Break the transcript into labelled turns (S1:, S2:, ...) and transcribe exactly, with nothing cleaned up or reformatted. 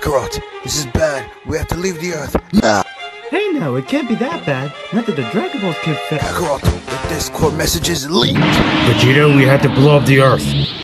S1: Kakarot, this is bad. We have to leave the Earth now.
S2: Hey now, it can't be that bad. Not that the Dragon Balls can fit.
S1: Kakarot, the Discord message is leaked.
S3: Vegeta, we had to blow up the Earth.